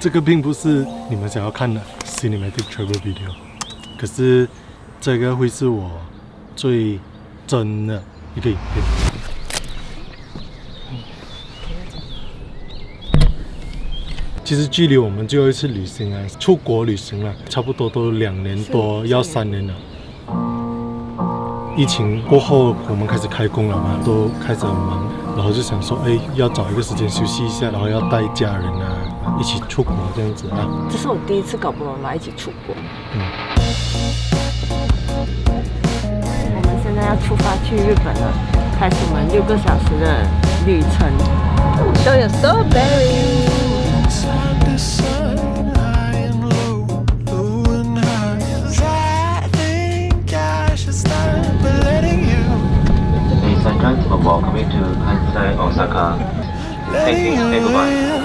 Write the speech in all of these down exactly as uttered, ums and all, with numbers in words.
这个并不是你们想要看的 cinematic travel video， 可是这个会是我最真的一个影片。其实距离我们最后一次旅行啊，出国旅行了，差不多都两年多，要三年了。疫情过后，我们开始开工了嘛，都开始很忙，然后就想说，哎，要找一个时间休息一下，然后要带家人啊一起出国这样子啊。 这是我第一次跟我妈妈一起出国。嗯。我们现在要出发去日本了，开始我们六个小时的旅程。Show your strawberry。 Ladies and gentlemen, welcome to Kansai, Osaka. Thank you. Say goodbye.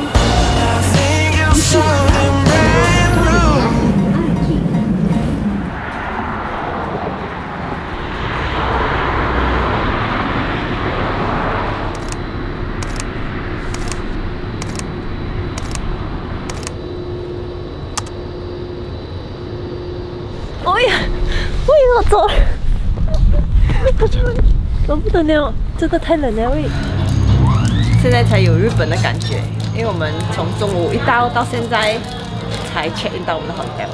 哎呀，喂，我走了，走不得了，真的太冷了喂。现在才有日本的感觉，因为我们从中午一到到现在才 check in 到我们的 hotel。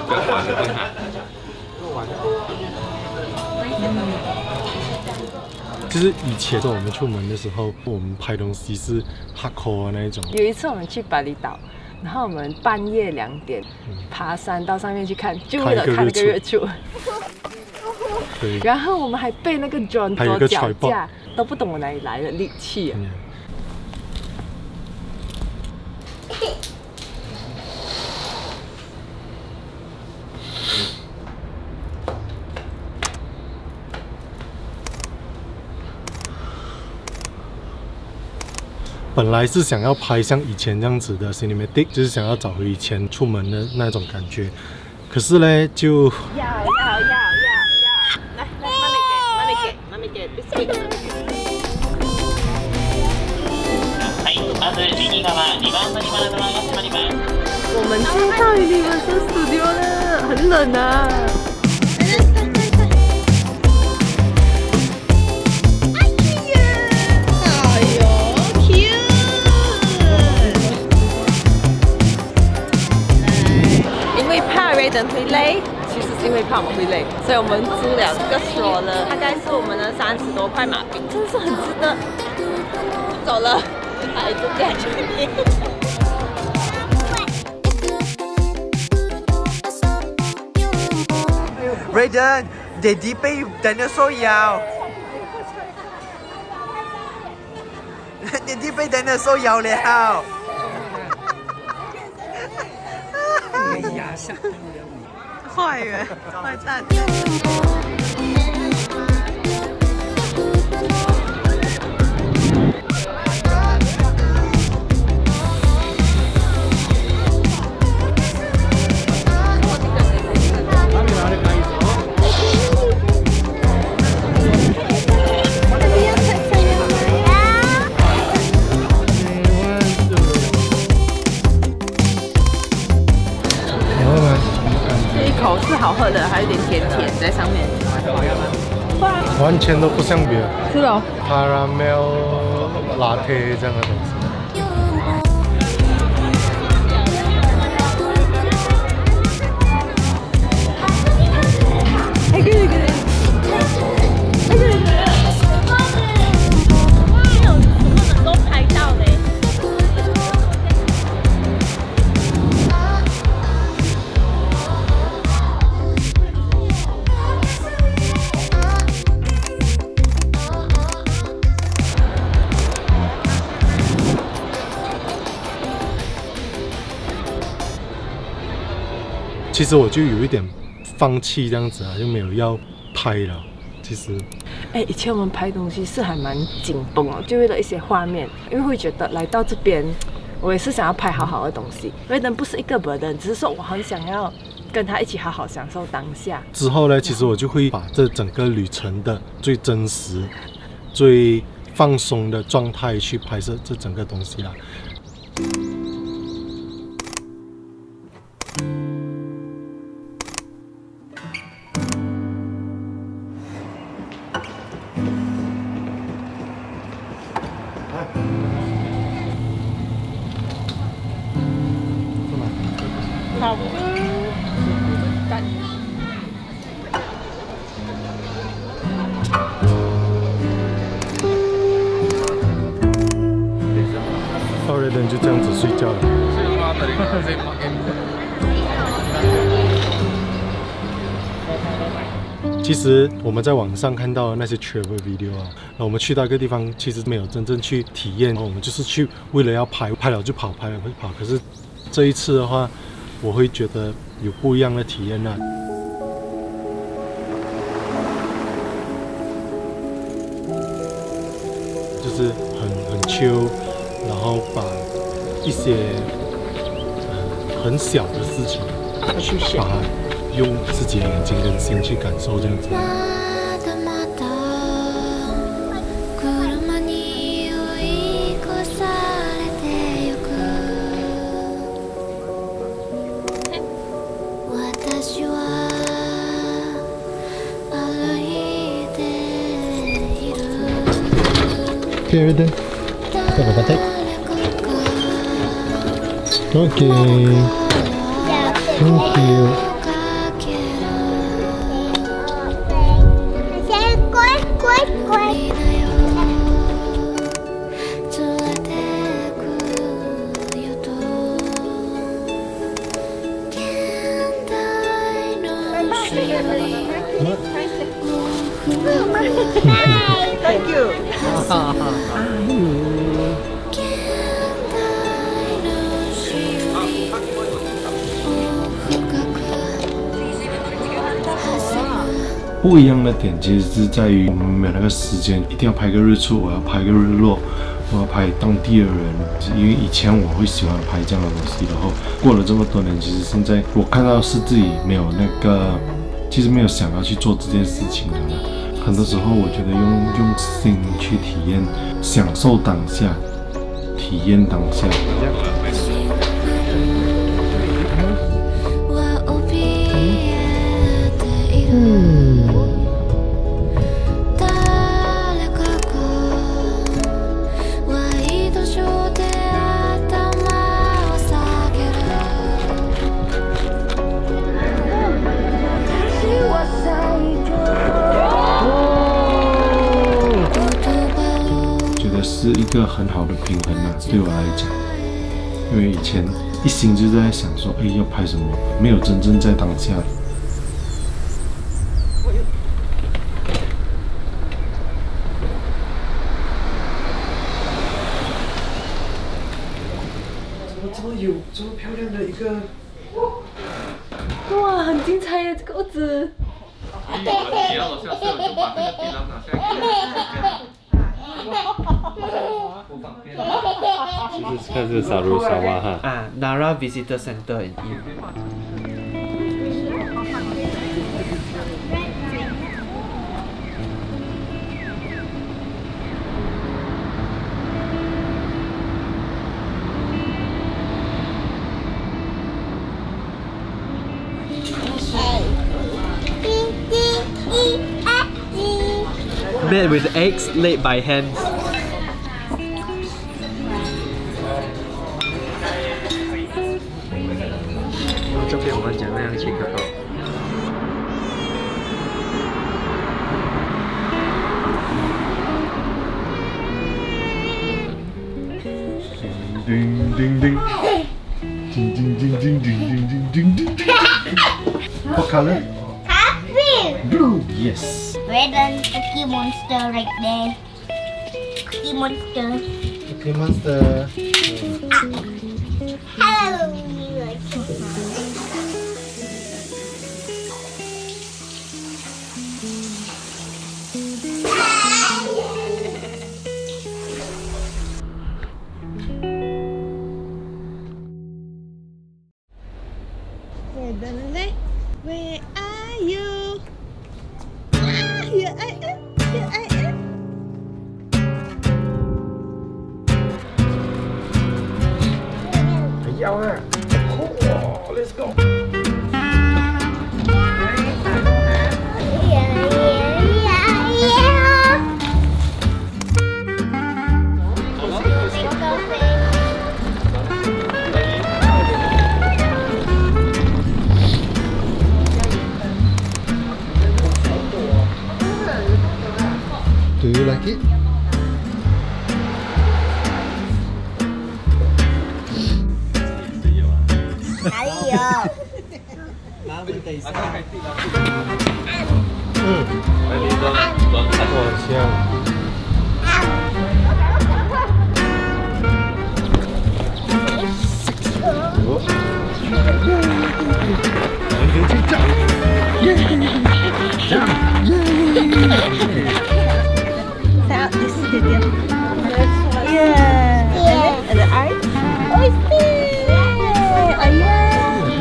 就是以前我们出门的时候，我们拍东西是 hardcore 那一种。 有一次我们去巴厘岛。 然后我们半夜两点爬山到上面去看，就为了看那个日出。 对。 然后我们还被那个 drone 做脚架，都不懂我哪里来的力气、啊。嗯、 本来是想要拍像以前这样子的 cinematic， 就是想要找回以前出门的那种感觉。可是呢，就要要要要要，来来，妈咪给，妈咪给，妈咪给 ，biscuit。 はい、まず右側にばん乗り場のドアが閉まります。 我们现在到Universal Studio了，很冷啊。 人会累，其实是因为怕我们会累，所以我们租了这个锁了，大概是我们的三十多块马币，真的是很值得。走了，还是在这里。 Raiden, Daddy 被 dinosaur 咬。Daddy 被 dinosaur 咬了。压下。 坏人，坏蛋。 是好喝的，还有点甜甜在上面。 完全都不像别的。 是哦。 caramel latte 这样的东西。 哎，对对对。哎，对对对。哇，有什么能够拍到嘞？ 其实我就有一点放弃这样子啊，就没有要拍了。其实， 哎，以前我们拍东西是还蛮紧绷哦，就为了一些画面，因为会觉得来到这边，我也是想要拍好好的东西。瑞登不是一个 burden， 只是说我很想要跟他一起好好享受当下。 之后呢，其实我就会把这整个旅程的最真实、最放松的状态去拍摄这整个东西啦。 差不多。蛋。 奥瑞登就这样子睡觉了。其实我们在网上看到的那些 travel video 啊，我们去到一个地方，其实没有真正去体验，我们就是去为了要拍，拍了就跑，拍了就跑。可是这一次的话，我会觉得有不一样的体验啊。就是很很 chill， 然后把一些呃很小的事情，把它用自己的眼睛跟心去感受这样子。Okay, ready? Coba batik. Okay. Thank you. Thank you. 不一样的点其实是在于我们没有那个时间，一定要拍个日出，我要拍个日落，我要拍当地的人。因为以前我会喜欢拍这样的东西，然后过了这么多年，其实现在我看到是自己没有那个，其实没有想要去做这件事情的了。很多时候，我觉得用用心去体验，享受当下，体验当下。嗯。 是一个很好的平衡啊，对我来讲，因为以前一心就在想说，哎，要拍什么，没有真正在当下。 怎么这么有这么漂亮的一个？ 哇，很精彩耶，这个屋子。 就是看是沙鲁沙瓦哈啊 ，Nara Visitor Center in Eve。Made with eggs laid by hands. Ding ding ding. Ding ding ding ding ding ding ding ding. What color? Happy. Blue. Yes. Red and Cookie Monster right there. Cookie Monster. Cookie Monster. Hello. Where are you? Ah, here I am. Here I am. 很要啊！哦 ，Let's go。 Let's 哪里有？ 嗯，好香。 Sao? This is the deal. Yeah. And and the eye. Oh, it's big. Oh yeah.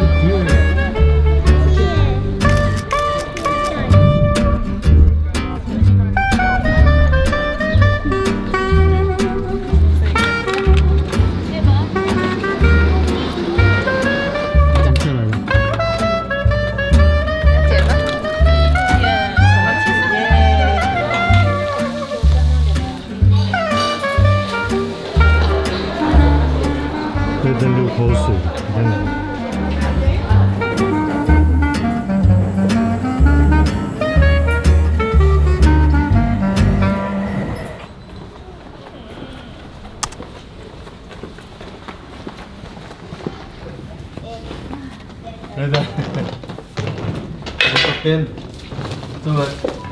在流口水，你看到？来的，这边，这边。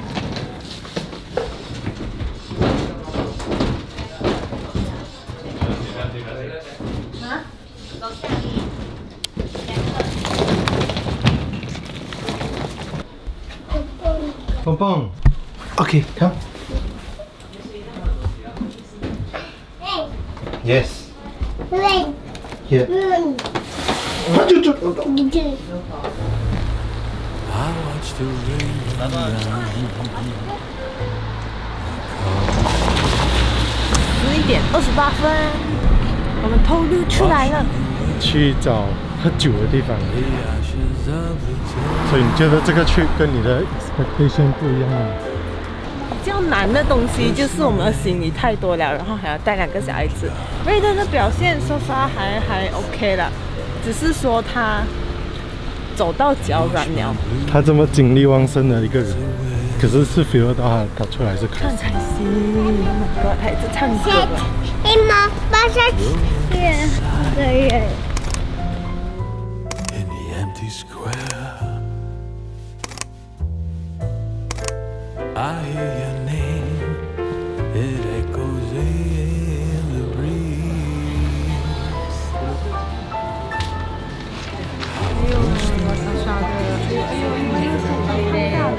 棒棒 ，OK， come。Yes。 对。 Here。 嗯。 就就。 你这。 十一点二十八分，我们偷溜出来了。 去找喝酒的地方。所以你觉得这个去跟你的 expectation 不一样吗？ 比较难的东西就是我们的行李太多了，然后还要带两个小孩子。瑞登的表现说法还还 OK 了，只是说他走到脚软了。 他这么精力旺盛的一个人，可是是 feel 到他他出来是开看才行。Oh my god， 他一直唱歌。 黑猫巴沙奇，一个人。 I hear your name, it echoes in the breeze. 哎呦，我傻傻的，哎呦哎呦，哎呦，好累啊！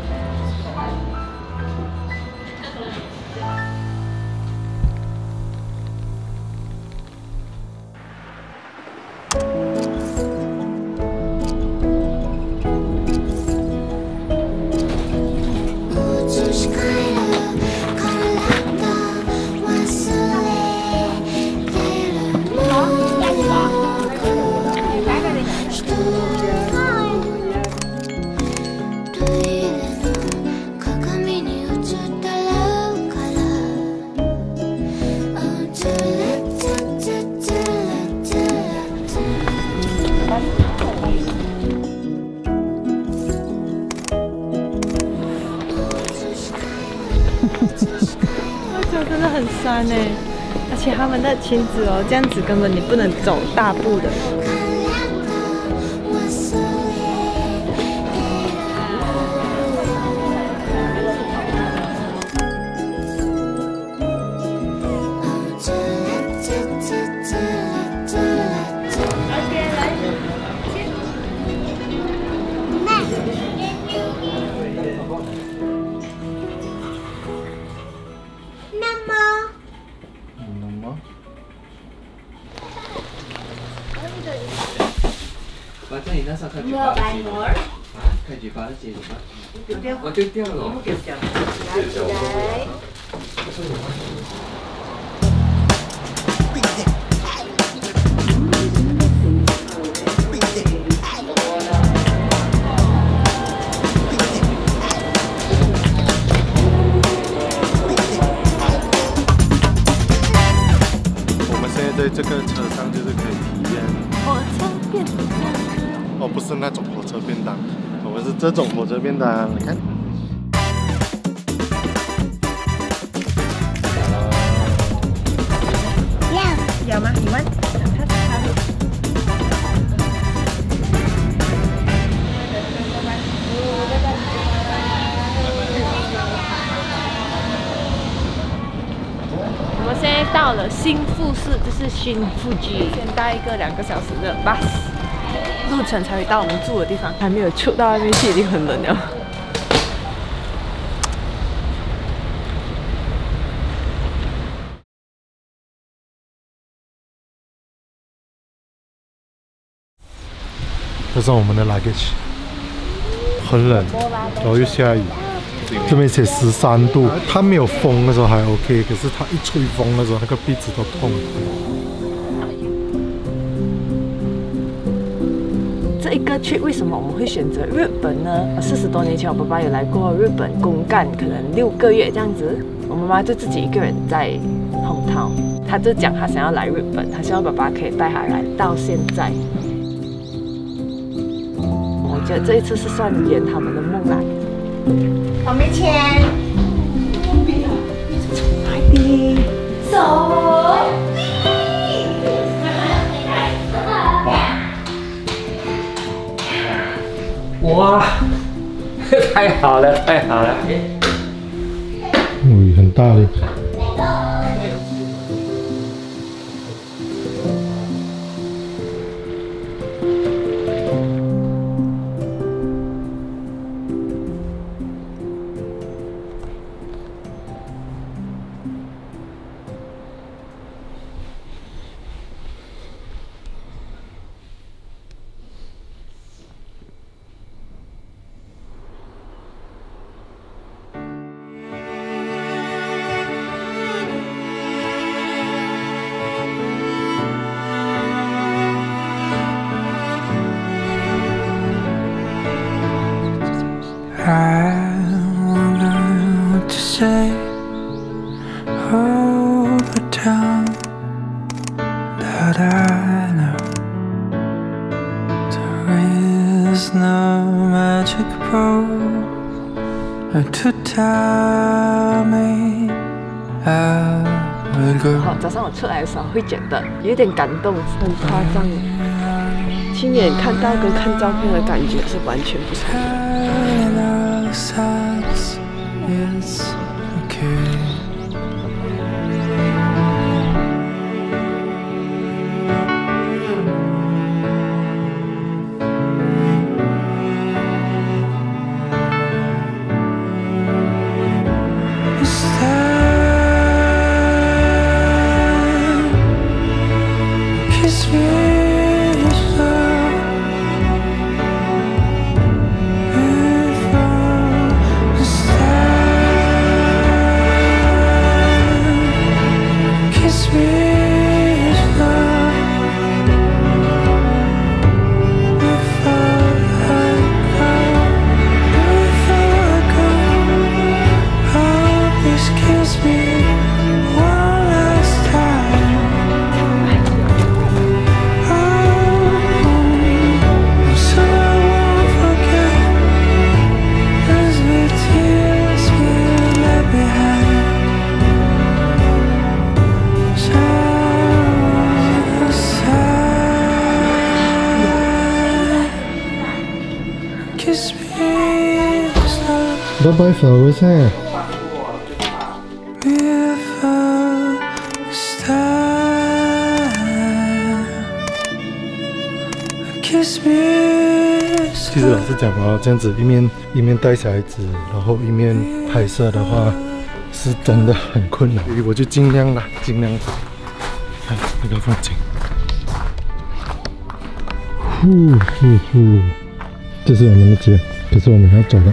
真的很酸哎，而且他们的裙子哦，这样子根本你不能走大步的。 反正你那时候看嘴巴的接住啊，看嘴巴的接住吗？我丢掉了。 我们现在在这个车上就是可以体验火车便当。 哦，不是那种火车便当，我们是这种火车便当，你看。 要要吗？你问，他他是这是新富居，先搭一个两个小时的 bus 路程才会到我们住的地方，还没有出到外面去，已经很冷了。 这是我们的 luggage， 很冷，然后又下雨。这边写十三度，它没有风的时候还 OK， 可是它一吹风的时候，那个鼻子都痛。 这一个去为什么我们会选择日本呢？四十多年前，我爸爸有来过日本公干，可能六个月这样子。我妈妈就自己一个人在hometown，他就讲他想要来日本，他希望爸爸可以带他来。到现在，我觉得这一次是算圆他们的梦啦。 我没钱。快点，走。 哇，太好了，太好了！ 雨很大的。 I wonder what to say over town that I know there is no magic road to tell me I will go. 好，早上我出来的时候会觉得有点感动，很夸张。亲眼看到跟看照片的感觉是完全不同的。 It's okay. Is that kiss me? Bye bye flowers 哎。其实老实讲啊，这样子一面一面带小孩子，然后一面拍摄的话，是真的很困难。所以我就尽量啦，尽量看那个风景。呼呼呼，这是我们的街，可是我们要走了。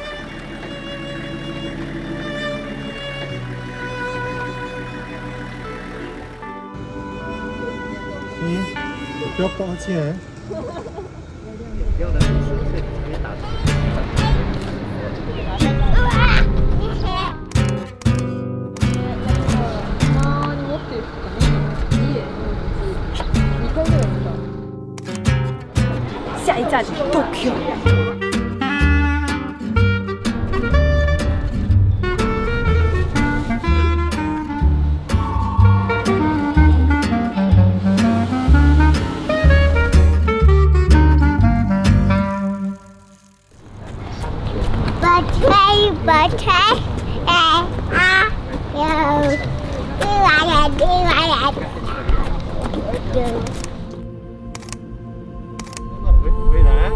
嗯，不要抱歉。 下一站 Tokyo。 Bật thế à à, đi lại đi lại 回来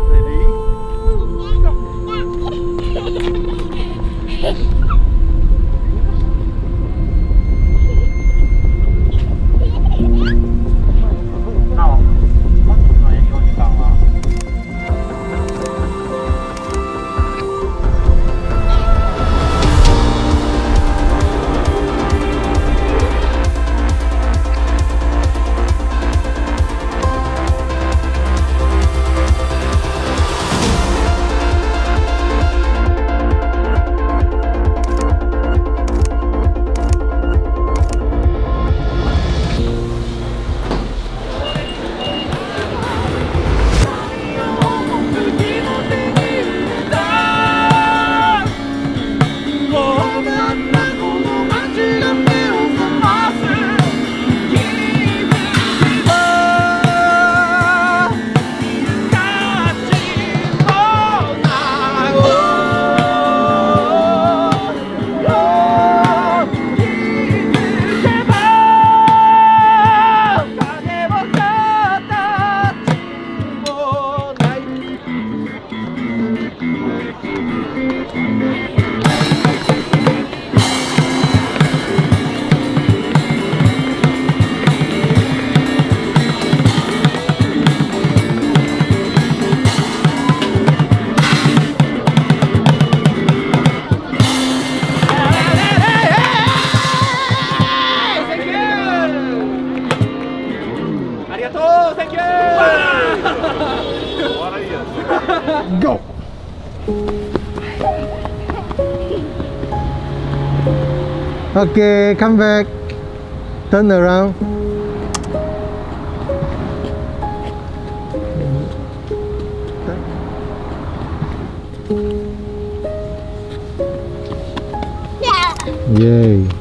，ready。Go! Okay, come back. Turn around. Yay.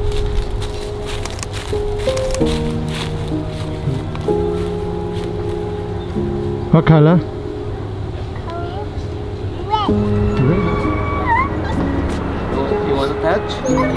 What color? You want to touch?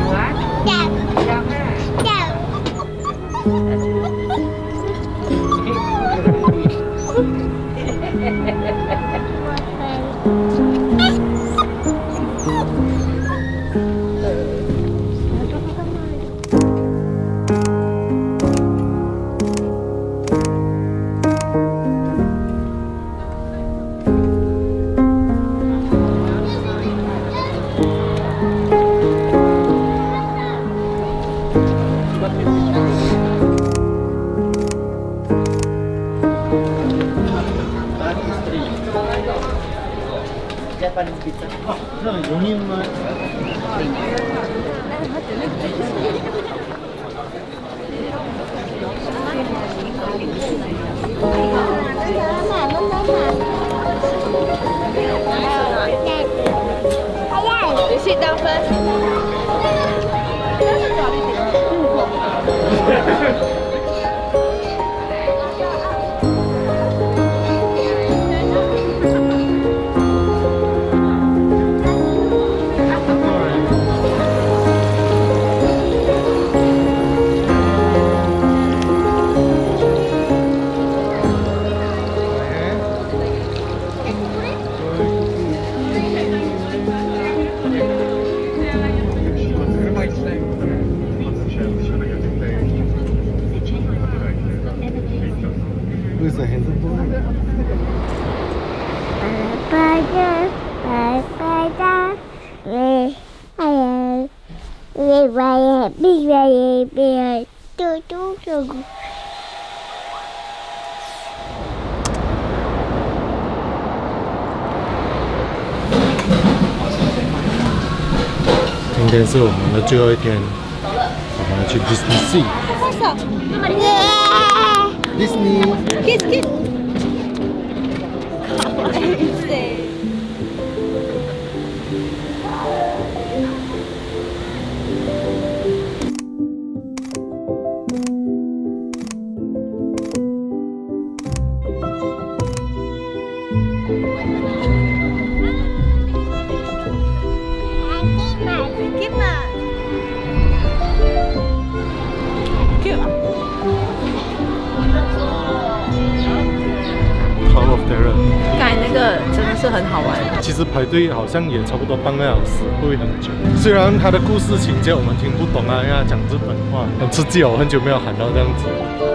Japanese pizza. No, you need my. You sit down first. Who's the handsome boy? Bye. 今天是我们的最后一天，我们要去 Disney Sea。Disney。 Kiss kiss。可愛いぜ。Cute. 是很好玩。 其实排队好像也差不多半个小时，不会很久。虽然他的故事情节我们听不懂啊，因为他讲日本话，很刺激哦，很久没有喊到这样子。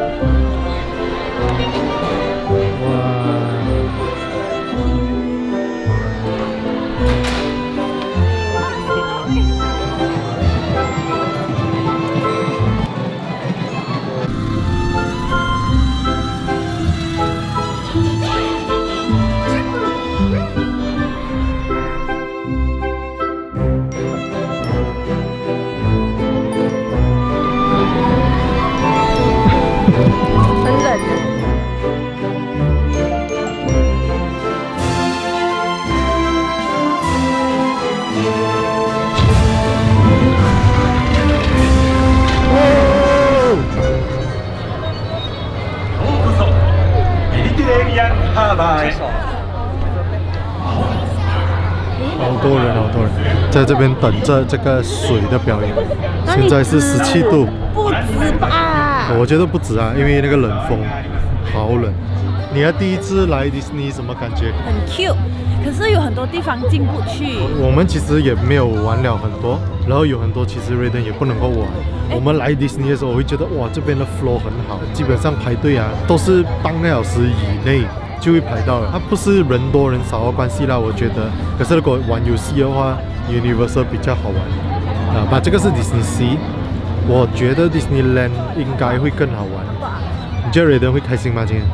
好多人，好多人在这边等着这个水的表演。现在是十七度， 不止吧？ 我觉得不止啊，因为那个冷风，好冷。你要第一次来迪士尼什么感觉？ 很 cute， 可是有很多地方进不去。 我们其实也没有玩了很多，然后有很多其实 Raiden 也不能够玩。我们来迪士尼的时候，我会觉得哇，这边的 flow 很好，基本上排队啊都是半个小时以内就会排到了。它不是人多人少的关系啦，我觉得。可是如果玩游戏的话 ，Universal 比较好玩啊。把这个是 Disney Sea， 我觉得 Disneyland 应该会更好玩。你觉得 Raiden 会开心吗？今天？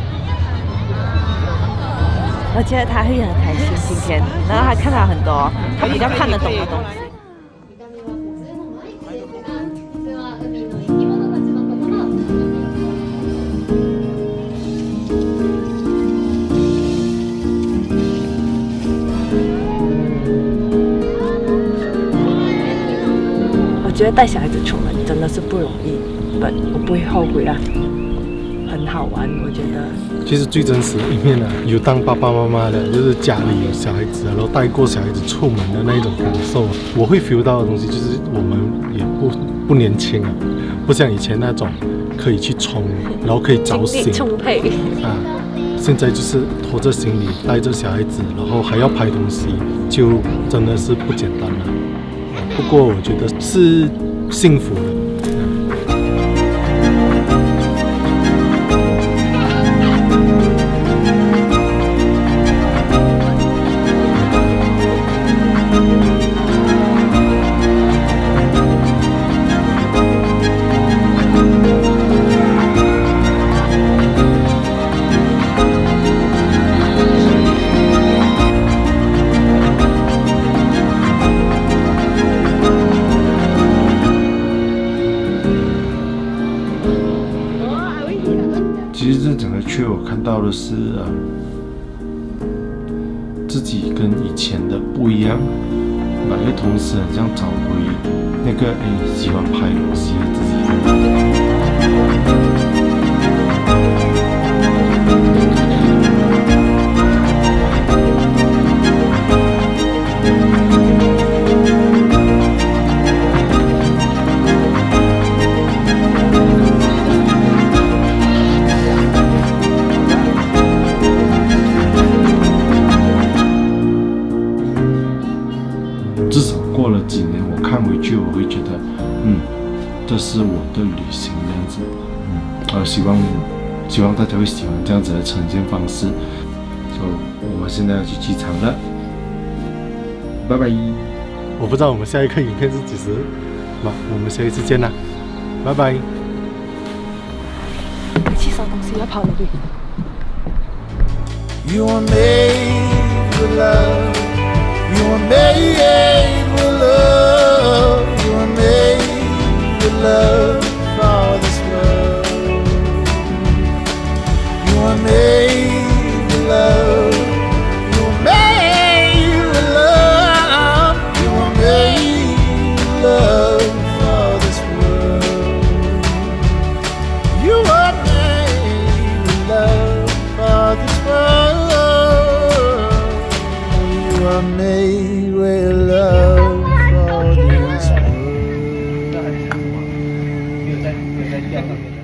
我觉得他会很开心今天，然后他看到很多他比较看得懂的东西。我觉得带小孩子出门真的是不容易，但我不会后悔啦，很好玩，我觉得。 其实最真实的一面呢、啊，有当爸爸妈妈的，就是家里有小孩子，然后带过小孩子出门的那一种感受。我会 feel 到的东西，就是我们也不不年轻啊，不像以前那种可以去冲，然后可以早醒， 充沛啊。现在就是拖着行李，带着小孩子，然后还要拍东西，就真的是不简单了。不过我觉得是幸福的。 其实这整个区我看到的是呃自己跟以前的不一样，那又同时很像找回那个哎喜欢拍东西的自己。至少过了几年，我看回去，我会觉得，嗯，这是我的旅行这样子，嗯，呃，希望希望大家会喜欢这样子的呈现方式。就我们现在要去机场了，拜拜。 我不知道我们下一个影片是几时，那我们下一次见啦，拜拜。 去收东西要跑了对。 You are made for love. You are made with love. You are made with love for this world. You are made with love. You are made with love. You are made with love for this world. You are made with love for this world. You are made with love for this world.